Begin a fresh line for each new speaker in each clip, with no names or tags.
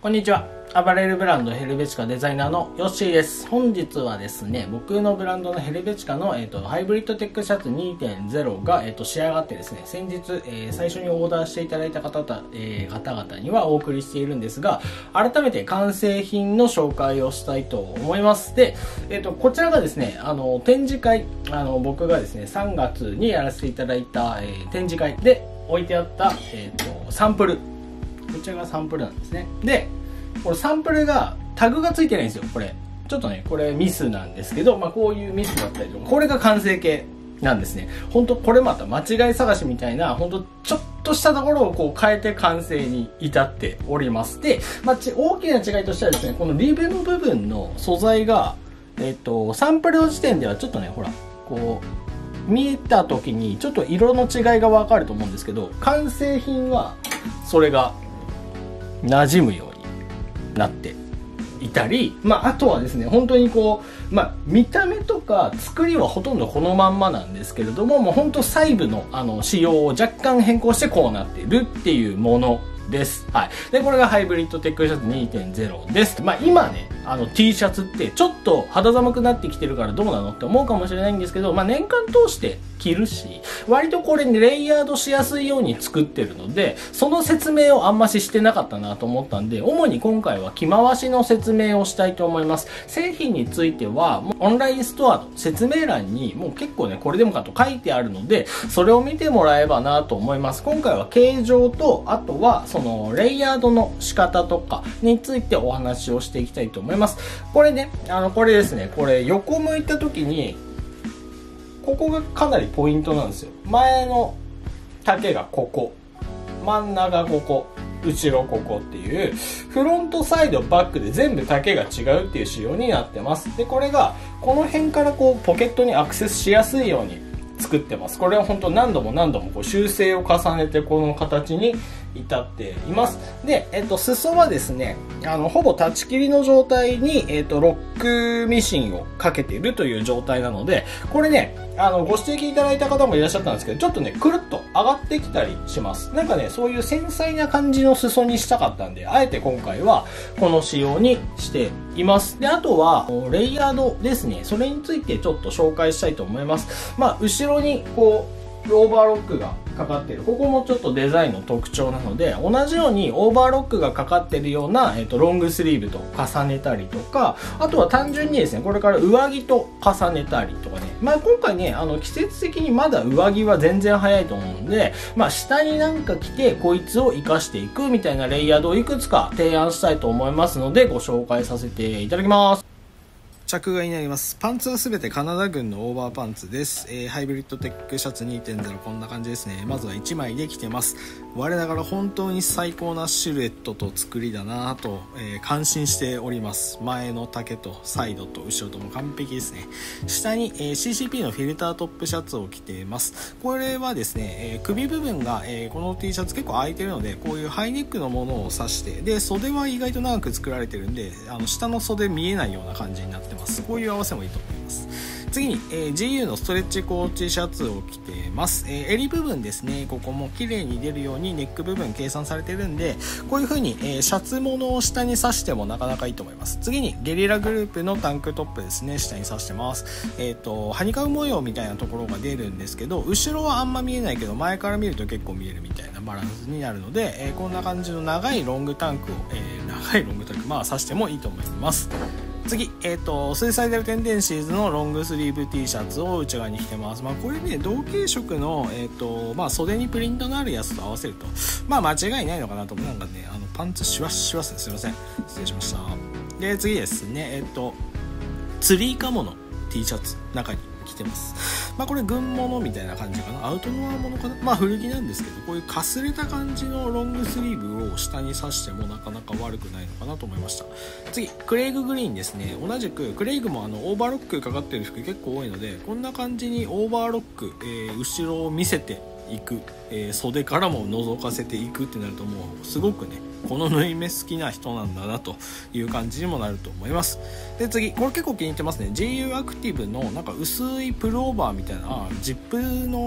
こんにちは。アパレルブランドヘルベチカデザイナーのヨッシーです。本日はですね、僕のブランドのヘルベチカの、ハイブリッドテックシャツ 2.0 が、仕上がってですね、先日、最初にオーダーしていただいた方々にはお送りしているんですが、改めて完成品の紹介をしたいと思います。で、こちらがですね、展示会、僕がですね、3月にやらせていただいた、展示会で置いてあった、サンプル。こちらがサンプルなんですね。で、これサンプルがタグがついてないんですよ。これちょっとね、これミスなんですけど、こういうミスだったりとか、これが完成形なんですね。本当これまた間違い探しみたいな、本当ちょっとしたところをこう変えて完成に至っております。で、大きな違いとしてはですね、このリブの部分の素材がサンプルの時点ではちょっとね、ほらこう見えた時にちょっと色の違いがわかると思うんですけど、完成品はそれが馴染むようになっていたり、あとはですね、本当にこう、見た目とか作りはほとんどこのまんまなんですけれども、もう本当細部の仕様を若干変更してこうなっているっていうものです。はい。で、これがハイブリッドテックシャツ 2.0 です。今ね、T シャツってちょっと肌寒くなってきてるからどうなのって思うかもしれないんですけど、年間通して着るし、割とこれにレイヤードしやすいように作ってるので、その説明をあんまししてなかったなと思ったんで、主に今回は着回しの説明をしたいと思います。製品については、オンラインストアの説明欄にもう結構ね、これでもかと書いてあるので、それを見てもらえばなと思います。今回は形状と、あとはそのレイヤードの仕方とかについてお話をしていきたいと思います。これね、これですね、これ横向いた時に、ここがかなりポイントなんですよ。前の丈がここ、真ん中ここ、後ろここっていう、フロントサイドバックで全部丈が違うっていう仕様になってます。で、これがこの辺からこうポケットにアクセスしやすいように作ってます。これは本当何度もこう修正を重ねてこの形に至っています。で、裾はですね、ほぼ立ち切りの状態に、ロックミシンをかけているという状態なので、これね、ご指摘いただいた方もいらっしゃったんですけど、ちょっとね、くるっと上がってきたりします。なんかね、そういう繊細な感じの裾にしたかったんで、あえて今回はこの仕様にしています。で、あとは、レイヤードですね。それについてちょっと紹介したいと思います。後ろにこう、オーバーロックがかかっている。ここもちょっとデザインの特徴なので、同じようにオーバーロックがかかっているような、ロングスリーブと重ねたりとか、あとは単純にですね、これから上着と重ねたりとかね。今回ね、季節的にまだ上着は全然早いと思うんで、下になんか着て、こいつを活かしていくみたいなレイヤードをいくつか提案したいと思いますので、ご紹介させていただきます。着替えになります。パンツはすべてカナダ軍のオーバーパンツです。ハイブリッドテックシャツ 2.0 こんな感じですね。まずは1枚で着てます。我ながら本当に最高なシルエットと作りだなと、感心しております。前の丈とサイドと後ろとも完璧ですね。下に、CCP のフィルタートップシャツを着ています。これはですね、首部分が、この T シャツ結構空いてるので、こういうハイネックのものを刺して、で袖は意外と長く作られてるんで、下の袖見えないような感じになってます。こういう合わせもいいと思います。次に、GU のストレッチコーチシャツを着てます。襟部分ですね、ここも綺麗に出るようにネック部分計算されてるんで、こういう風に、シャツものを下に刺してもなかなかいいと思います。次にゲリラグループのタンクトップですね、下に刺してます。ハニカム模様みたいなところが出るんですけど、後ろはあんま見えないけど前から見ると結構見えるみたいなバランスになるので、こんな感じの長いロングタンクを、刺してもいいと思います。次、スーサイダルテンデンシーズのロングスリーブ T シャツを内側に着てます。これね、同系色の、袖にプリントのあるやつと合わせると、間違いないのかなと思う。なんかね、パンツシワシワです。すいません。失礼しました。で、次ですね、ツリーカモの T シャツ、中に着てます。これ軍物みたいな感じかな。アウトドアものかな。古着なんですけど、こういうかすれた感じのロングスリーブを下に刺してもなかなか悪くないのかなと思いました。次、クレイググリーンですね。同じくクレイグもオーバーロックかかってる服結構多いので、こんな感じにオーバーロック、後ろを見せていく、袖からも覗かせていくってなると、もうすごくね、この縫い目好きな人なんだなという感じにもなると思います。で、次、これ結構気に入ってますね。GU アクティブのなんか薄いプルオーバーみたいな、ジップの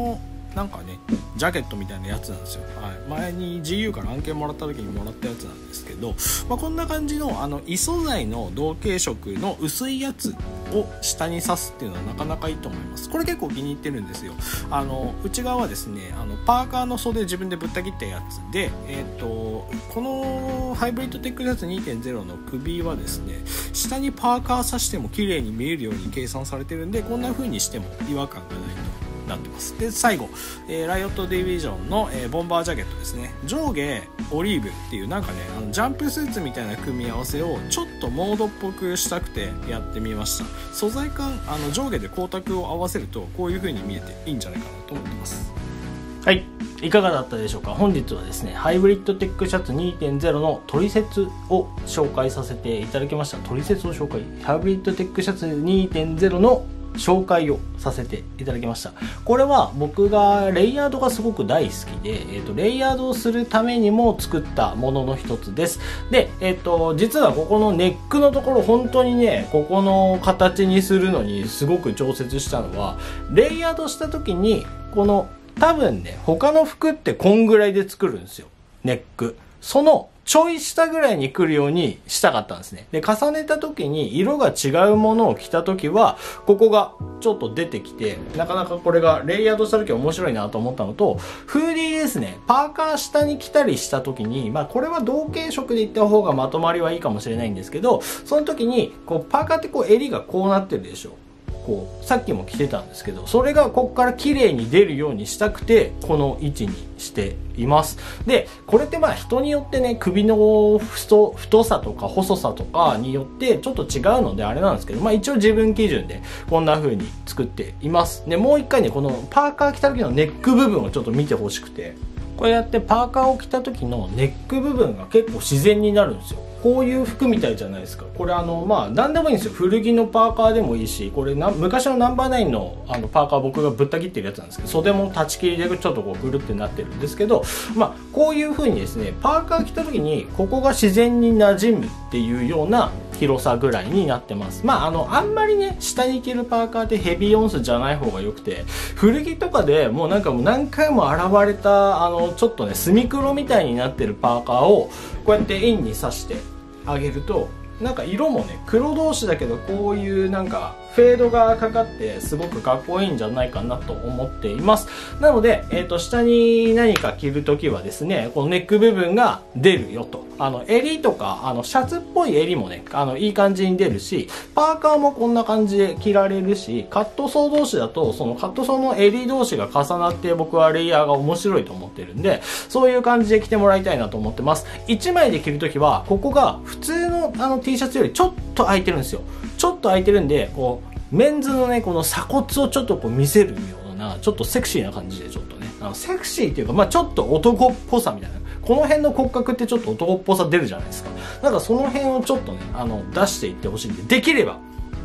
なんかねジャケットみたいなやつなんですよ。はい、前に GU から案件もらった時にもらったやつなんですけど、こんな感じの異素材の同系色の薄いやつを下に刺すっていうのはなかなかいいと思います。これ結構気に入ってるんですよ。内側はですねパーカーの袖自分でぶった切ったやつで、このハイブリッドテックシャツ 2.0 の首はですね下にパーカー刺しても綺麗に見えるように計算されてるんで、こんな風にしても違和感がないとなってます。で最後、ライオットディビジョンの、ボンバージャケットですね。上下オリーブっていうなんかねジャンプスーツみたいな組み合わせをちょっとモードっぽくしたくてやってみました。素材感上下で光沢を合わせるとこういう風に見えていいんじゃないかなと思ってます。はい、いかがだったでしょうか。本日はですねハイブリッドテックシャツ 2.0 のトリセツを紹介させていただきました。トリセツを紹介、ハイブリッドテックシャツ 2.0 の紹介をさせていただきました。これは僕がレイヤードがすごく大好きで、レイヤードをするためにも作ったものの一つです。で、実はここのネックのところ本当にねここの形にするのにすごく調節したのは、レイヤードした時にこの多分ね他の服ってこんぐらいで作るんですよ、ネック。そのちょい下ぐらいに来るようにしたかったんですね。で、重ねた時に色が違うものを着た時は、ここがちょっと出てきて、なかなかこれがレイヤードした時は面白いなと思ったのと、フーディーですね、パーカー下に着たりした時に、これは同系色でいった方がまとまりはいいかもしれないんですけど、その時に、パーカーって襟がこうなってるでしょ。さっきも着てたんですけど、それがここから綺麗に出るようにしたくてこの位置にしています。でこれって人によってね首の太さとか細さとかによってちょっと違うのであれなんですけど、一応自分基準でこんな風に作っています。でもう一回ねこのパーカー着た時のネック部分をちょっと見てほしくて、こうやってパーカーを着た時のネック部分が結構自然になるんですよ。こういう服みたいじゃないですか。これ何でもいいんですよ。古着のパーカーでもいいし、これ昔のナンバーナインのパーカー僕がぶった切ってるやつなんですけど、袖も立ち切りでちょっとぐるってなってるんですけど、こういう風にですねパーカー着た時にここが自然に馴染むっていうような広さぐらいになってます。あんまりね下に着るパーカーってヘビーオンスじゃない方が良くて、古着とかでもう何回も現れたちょっとね墨黒みたいになってるパーカーをこうやってインに刺してあげると、色もね黒同士だけどこういうフェードがかかってすごくかっこいいんじゃないかなと思っています。なので、下に何か着るときはですねこのネック部分が出るよと、襟とかシャツっぽい襟もねいい感じに出るし、パーカーもこんな感じで着られるし、カットソー同士だとそのカットソーの襟同士が重なって僕はレイヤーが面白いと思ってるんで、そういう感じで着てもらいたいなと思ってます。1枚で着るときはここが普通のT シャツよりちょっと空いてるんですよ。ちょっと空いてるんでメンズのねこの鎖骨をちょっと見せるようなちょっとセクシーな感じで、ちょっとねセクシーっていうかちょっと男っぽさみたいな、この辺の骨格ってちょっと男っぽさ出るじゃないですか。その辺をちょっとね出していってほしいんで、できれば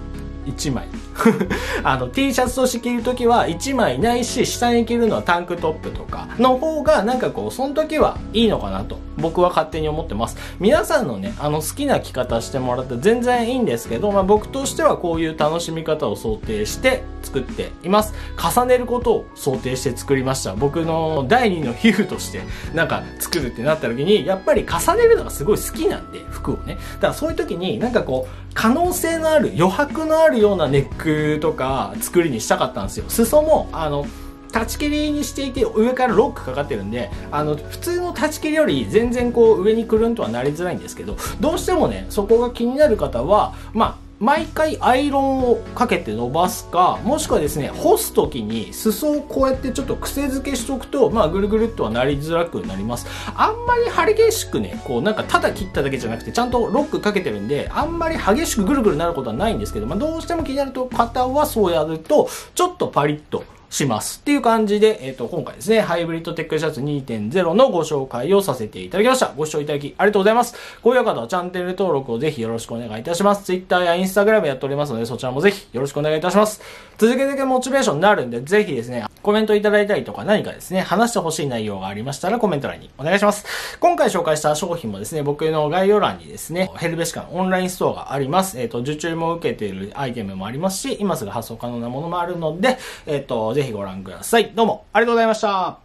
1枚T シャツとして着るときは1枚ないし、下に着るのはタンクトップとかの方がその時はいいのかなと僕は勝手に思ってます。皆さんのね好きな着方してもらって全然いいんですけど、僕としてはこういう楽しみ方を想定して作っています。重ねることを想定して作りました。僕の第二の皮膚として作るってなった時にやっぱり重ねるのがすごい好きなんで、服をね。だからそういう時に可能性のある余白のあるようなネックとか作りにしたかったんですよ。裾も立ち切りにしていて上からロックかかってるんで普通の立ち切りより全然上にくるんとはなりづらいんですけど、どうしてもねそこが気になる方は毎回アイロンをかけて伸ばすか、もしくはですね干す時に裾をこうやってちょっと癖付けしとくとぐるぐるっとはなりづらくなります。あんまり激しくねただ切っただけじゃなくてちゃんとロックかけてるんで、あんまり激しくぐるぐるなることはないんですけど、どうしても気になる方はそうやるとちょっとパリッとしますっていう感じで、今回ですねハイブリッドテックシャツ 2.0 のご紹介をさせていただきました。ご視聴いただきありがとうございます。高評価とチャンネル登録をぜひよろしくお願いいたします。Twitter や Instagram やっておりますので、そちらもぜひよろしくお願いいたします。続けていくモチベーションになるんで、ぜひですねコメントいただいたりとか何かですね話してほしい内容がありましたらコメント欄にお願いします。今回紹介した商品もですね僕の概要欄にですねヘルベシカのオンラインストアがあります。受注も受けているアイテムもありますし、今すぐ発送可能なものもあるので、ぜぜひご覧ください。どうもありがとうございました。